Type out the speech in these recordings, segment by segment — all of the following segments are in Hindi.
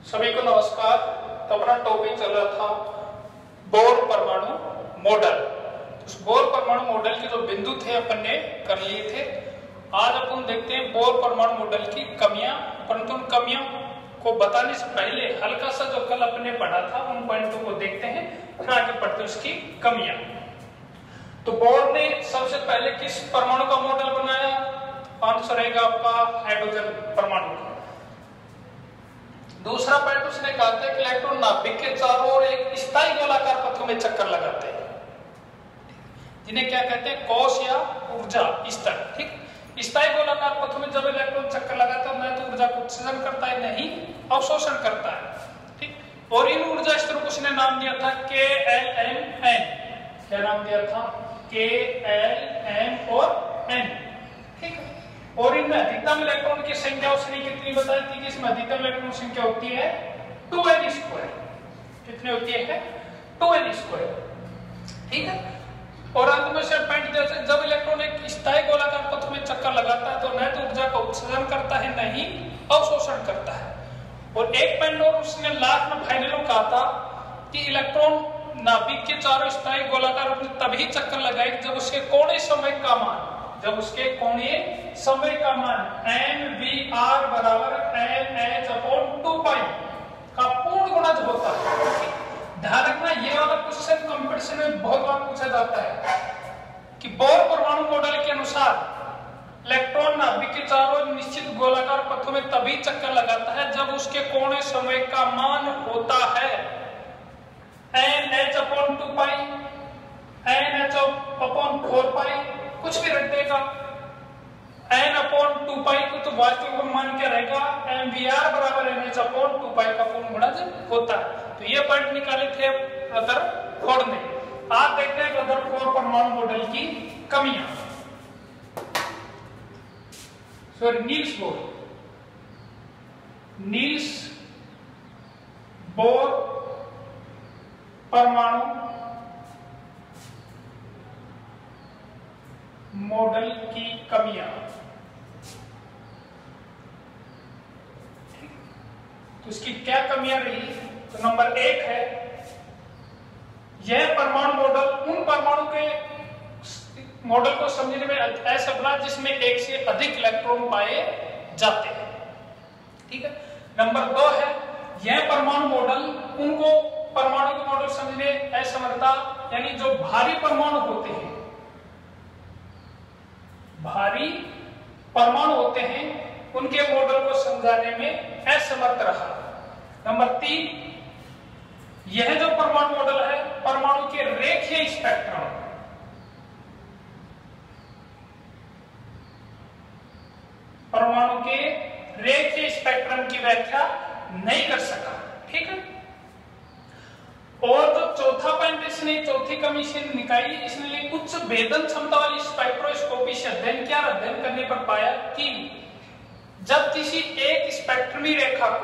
सभी को नमस्कार। तो अपना टॉपिक चल रहा था बोर परमाणु मॉडल। उस बोर परमाणु मॉडल के जो बिंदु थे अपन ने कर लिए थे। आज अपन देखते हैं बोर परमाणु मॉडल की कमियां, परंतु उन कमियों को बताने से पहले हल्का सा जो कल अपने पढ़ा था उन पॉइंटों को देखते हैं, फिर आगे पढ़ते हैं उसकी कमियां। तो बोर ने सबसे पहले किस परमाणु का मॉडल बनाया? आंसर रहेगा आपका हाइड्रोजन परमाणु का। दूसरा पॉइंट उसने कहा था कि इलेक्ट्रॉन नाभिक के चारों ओर एक स्थायी गोलाकार पथों में चक्कर लगाते हैं, जिन्हें क्या कहते हैं? कोश या ऊर्जा स्तर। ठीक, स्थायी गोलाकार पथों में जब इलेक्ट्रॉन चक्कर लगाता है न तो ऊर्जा को उत्सर्जन करता है, नहीं अवशोषण करता है। ठीक, और इन ऊर्जा स्तरों को उसने नाम दिया था KLMN। क्या नाम दिया था? KLM और N। ठीक है, और इनमें अधिकतम इलेक्ट्रॉन की संख्या उसने कितनी बताई थी कि इसमें अधिकतम इलेक्ट्रॉन संख्या होती है 2n²। कितनी होती है? 2n²। ठीक है, और अंत में से पॉइंट जैसे जब इलेक्ट्रॉन एक स्थायी गोलाकार पथ में चक्कर लगाता है तो न तो ऊर्जा का उत्सर्जन करता है, न ही अवशोषण करता है। और एक पॉइंट और उसने लास्ट में फाइनल में कहा था कि इलेक्ट्रॉन नाभिक के चारों स्थायी गोलाकार में तभी चक्कर लगाए जब उसके कोणीय समय का मान NVR बराबर NH/2π का पूर्ण गुणज होता है। ध्यान रखना, ये वाला क्वेश्चन कंपटीशन में बहुत बार पूछा जाता है कि बोर परमाणु मॉडल के अनुसार इलेक्ट्रॉन नाभिक के चारों निश्चित गोलाकार पथों में तभी चक्कर लगाता है जब उसके कोणीय समय का मान होता है NH/2π, NH/4π, कुछ भी रख देगा। N/2π को तो वास्तविक मान क्या रहेगा? MVR बराबर NH/2π का पूर्ण गुणज होता है। तो ये पॉइंट निकाले थे रदरफोर्ड ने। आप देखते हैं रदरफोर्ड परमाणु मॉडल की कमियां। नील्स बोर परमाणु मॉडल की कमियां। तो इसकी क्या कमियां रही? तो नंबर 1 है, यह परमाणु मॉडल उन परमाणु के मॉडल को समझने में ऐसा बना जिसमें एक से अधिक इलेक्ट्रॉन पाए जाते हैं। ठीक है। नंबर 2 है, यह परमाणु मॉडल उनको परमाणु के मॉडल समझने असमर्थता, यानी जो भारी परमाणु होते हैं, भारी परमाणु होते हैं, उनके मॉडल को समझाने में असमर्थ रहा। नंबर 3, यह जो परमाणु मॉडल है परमाणु के रेखीय स्पेक्ट्रम, परमाणु के रेखीय स्पेक्ट्रम की व्याख्या नहीं कर सका। ठीक है। और जो चौथा पॉइंट इसने, चौथी कमी से निकाली, इसने उच्च भेदन क्षमता वाली स्पेक्ट्रोस्कोपी से अध्ययन किया। अध्ययन करने पर पाया कि जब किसी एक स्पेक्ट्रमी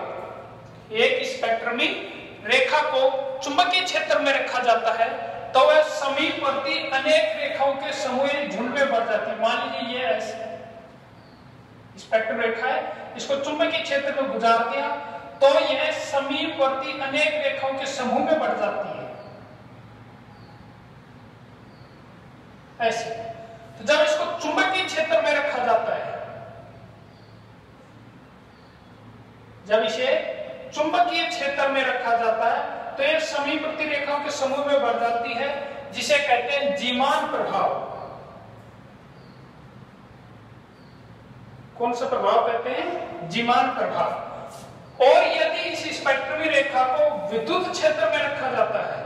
रेखा को चुंबकीय क्षेत्र में रखा जाता है तो वह समीपवर्ती अनेक रेखाओं के समूह झुंड में बढ़ जाती है। मान लीजिए ये स्पेक्ट्रम रेखा है, इसको चुंबकीय क्षेत्र में गुजार दिया तो यह समीपवर्ती अनेक रेखाओं के समूह में बढ़ जाती है। ऐसे तो जब इसको चुंबकीय क्षेत्र में रखा जाता है, जब इसे चुंबकीय क्षेत्र में रखा जाता है तो यह समीपवर्ती रेखाओं के समूह में बढ़ जाती है, जिसे कहते हैं जीमान प्रभाव। कौन सा प्रभाव कहते हैं? जीमान प्रभाव। और यदि इस स्पेक्ट्रमी रेखा को विद्युत क्षेत्र में रखा जाता है,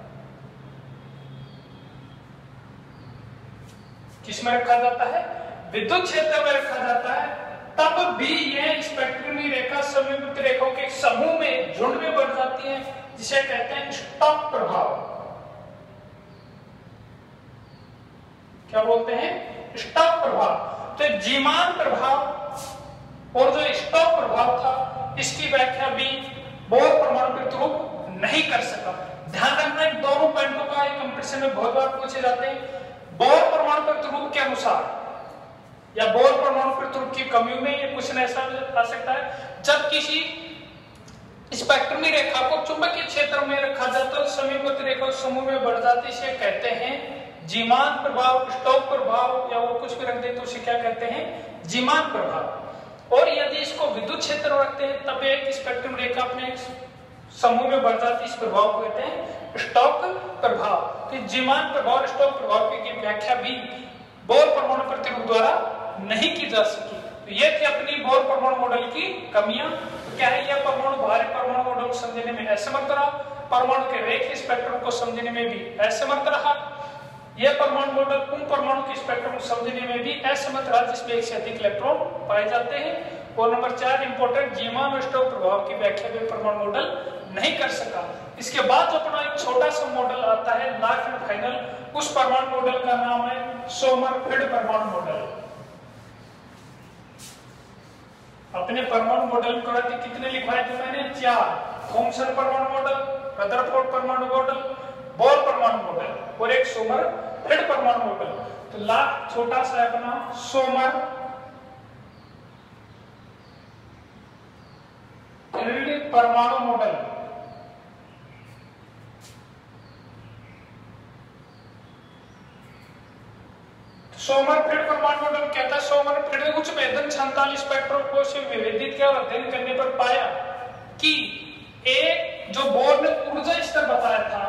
किसमें रखा जाता है? विद्युत क्षेत्र में रखा जाता है, तब भी यह स्पेक्ट्रमी रेखा समीपवर्ती रेखाओं के समूह में झुंड में बढ़ जाती है, जिसे कहते हैं स्टॉक प्रभाव। क्या बोलते हैं? स्टॉक प्रभाव। तो जीमान प्रभाव और जो स्टॉक प्रभाव था, इसकी व्याख्या भी बोर परमाणु प्रतिरूप नहीं कर सका। ध्यान रखना, इन दोनों पॉइंटों का कंपटीशन में बहुत बार पूछे जाते हैं। बोर परमाणु प्रतिरूप के अनुसार या बोर परमाणु प्रतिरूप की कमियों में ये क्वेश्चन ऐसा आ सकता है, जब किसी स्पेक्ट्रमी रेखा को चुंबकीय क्षेत्र में रखा जाता है, समीपवर्ती रेखा समूह में बढ़ जाती है, इसे कहते हैं जीमान प्रभाव, स्टोक प्रभाव या वो कुछ भी रख दे तो उसे क्या कहते हैं, जीमान प्रभाव। और यदि इसको विद्युत क्षेत्र में रखते हैं तब एक स्पेक्ट्रम रेखा अपने समूह में बढ़ जाती है, इस प्रभाव को कहते हैं स्टोक प्रभाव। तो जीमान प्रभाव और स्टोक प्रभाव की व्याख्या भी बोर परमाणु प्रतिरूप द्वारा नहीं की जा सकी। तो ये थी अपनी बोर परमाणु मॉडल की कमियां। तो क्या है, यह परमाणु भारी परमाणु मॉडल को समझने में असमर्थ रहा, परमाणु के रेखीय स्पेक्ट्रम को समझने में भी असमर्थ रहा। यह परमाणु मॉडल उन परमाणु के स्पेक्ट्रम को समझने में भी असमर्थ रहा जिसमें एक से अधिक इलेक्ट्रॉन पाए जाते हैं। और नंबर 4 इंपोर्टेंट, जीमान और स्टोक प्रभाव की व्याख्या भी परमाणु मॉडल नहीं कर सका। इसके बाद जो अपना एक छोटा सा मॉडल आता है लास्ट एंड फाइनल, उस परमाणु मॉडल का नाम है सोमरफेल्ड परमाणु मॉडल। अपने परमाणु मॉडल को कितने लिखवाए थे मैंने, 4, थॉमसन परमाणु मॉडल, रदरफोर्ड परमाणु मॉडल, बोर परमाणु मॉडल और एक सोमरफेल्ड परमाणु मॉडल। तो लास्ट छोटा सा है अपना सोमरफेल्ड परमाणु मॉडल। सोमरफेल्ड परमाणु मॉडल कहता है, सोमरफेल्ड उच्च भेदन क्षमता स्पेक्ट्रम को से विभेदित किया और अध्ययन करने पर पाया कि एक जो बोर ने ऊर्जा स्तर बताया था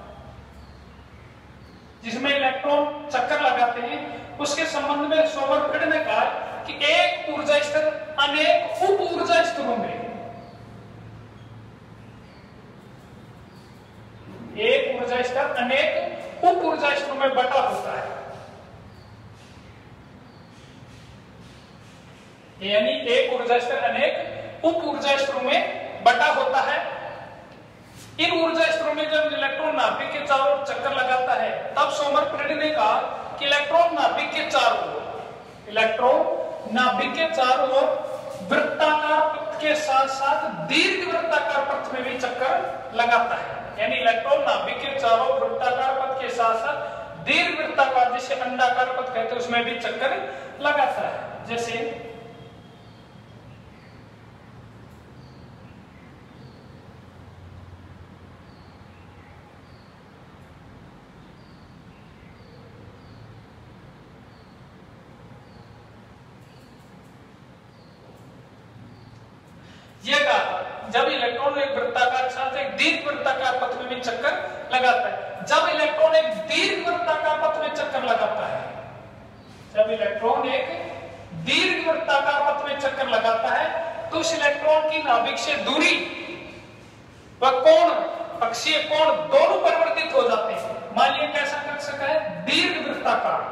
जिसमें इलेक्ट्रॉन चक्कर लगाते हैं, उसके संबंध में सोमरफेल्ड ने कहा कि एक ऊर्जा स्तर अनेक उप ऊर्जा स्तरों में, एक ऊर्जा स्तर अनेक उप ऊर्जा स्तरों में बटा होता है। यानी एक ऊर्जा स्तर अनेक उप ऊर्जा स्तरों में बटा होता है। इन ऊर्जा स्तरों में जब इलेक्ट्रॉन नाभिक के चारों ओर चक्कर लगाता है तब सोमरफेल्ड ने कहा कि इलेक्ट्रॉन नाभिक के चारों ओर, इलेक्ट्रॉन नाभिक के चारों ओर वृत्ताकार पथ के साथ साथ दीर्घ वृत्ताकार पथ में भी चक्कर लगाता है। यानी इलेक्ट्रॉन नाभिक के चारों वृत्ताकार पथ के साथ साथ दीर्घ वृत्ताकार जिसे अंडाकार पथ कहते हैं उसमें भी चक्कर लगाता है। जैसे ये कहा जब इलेक्ट्रॉन एक वृत्ताकार साथ एक दीर्घ वृत्ताकार पथ में भी चक्कर लगाता है। जब इलेक्ट्रॉन एक दीर्घ वृत्ताकार पथ में चक्कर लगाता है, जब इलेक्ट्रॉन एक दीर्घ वृत्ताकार पथ में चक्कर लगाता है तो उस इलेक्ट्रॉन की नाभिक से दूरी व कोण, अक्षीय कोण दोनों परिवर्तित हो जाते हैं। मान लीजिए कैसा कर सका है, दीर्घ वृत्ताकार,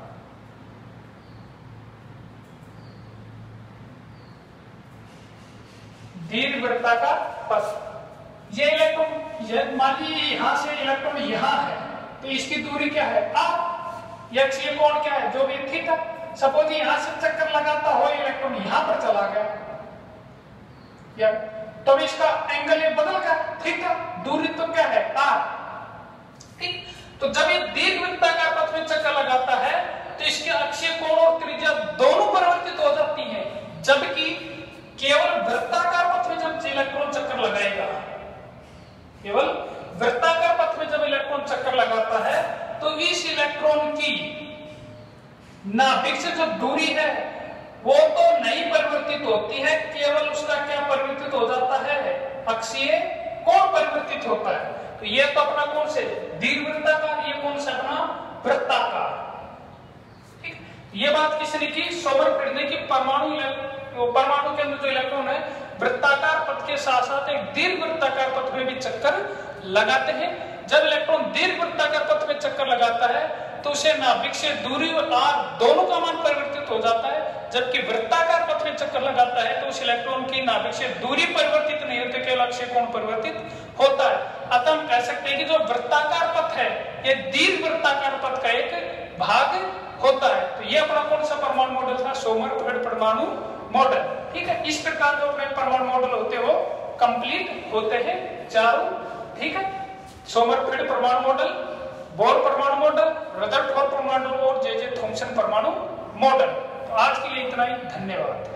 दीर्घ वृत्ताकार पथ। ये इलेक्ट्रॉन मान लीजिए यहां से इलेक्ट्रॉन यहां है तो इसकी दूरी क्या है, r, ये अक्षीय कोण क्या है, जो भी थीटा। सपोज यहां से चक्कर लगाता हो इलेक्ट्रॉन यहां पर चला गया या तो इसका एंगल ये बदल गया, थीटा, दूरी तो क्या है, r। ठीक, तो जब ये दीर्घ वृत्ताकार पथ में चक्कर लगाता है तो इसके अक्षीय कोण और त्रिज्या दोनों परिवर्तित हो जाती है। जबकि केवल वृत्ताकार पथ में जब इलेक्ट्रॉन चक्कर लगाएगा, केवल वृत्ताकार पथ में जब इलेक्ट्रॉन चक्कर लगाता है तो इस इलेक्ट्रॉन की नाभिक से जो दूरी है वो तो नहीं परिवर्तित होती है, केवल उसका क्या परिवर्तित हो जाता है, अक्षीय कोण परिवर्तित होता है। तो ये तो अपना कौन से दीर्घ वृत्ताकार, ये कौन सा अपना वृत्ताकार। ठीक, ये बात किसने की, सोमरफेल्ड ने की। परमाणु के अंदर जो इलेक्ट्रॉन है वृत्ताकार पथ के साथ साथ एक दीर्घ वृत्ताकार पथ में भी चक्कर लगाते हैं। जब इलेक्ट्रॉन दीर्घ वृत्ताकार पथ में चक्कर लगाता है तो उसे नाभिक से दूरी और r दोनों का मान परिवर्तित हो जाता है। जबकि वृत्ताकार पथ में चक्कर लगाता है तो उस इलेक्ट्रॉन की नाभिक से दूरी परिवर्तित नहीं होती, केवल अक्षीय कोण परिवर्तित होता है। अतः हम कह सकते हैं कि जो वृत्ताकार पथ है ये दीर्घ वृत्ताकार पथ का एक भाग होता है। तो ये अपना कौन सा परमाणु मॉडल था, सोमरफेल्ड परमाणु मॉडल। ठीक है, इस प्रकार जो अपने परमाणु मॉडल होते हो कंप्लीट होते हैं चारों। ठीक है, सोमरफेल्ड परमाणु मॉडल, बोर परमाणु मॉडल, रदरफोर्ड परमाणु और जे जे थॉमसन परमाणु मॉडल। तो आज के लिए इतना ही, धन्यवाद।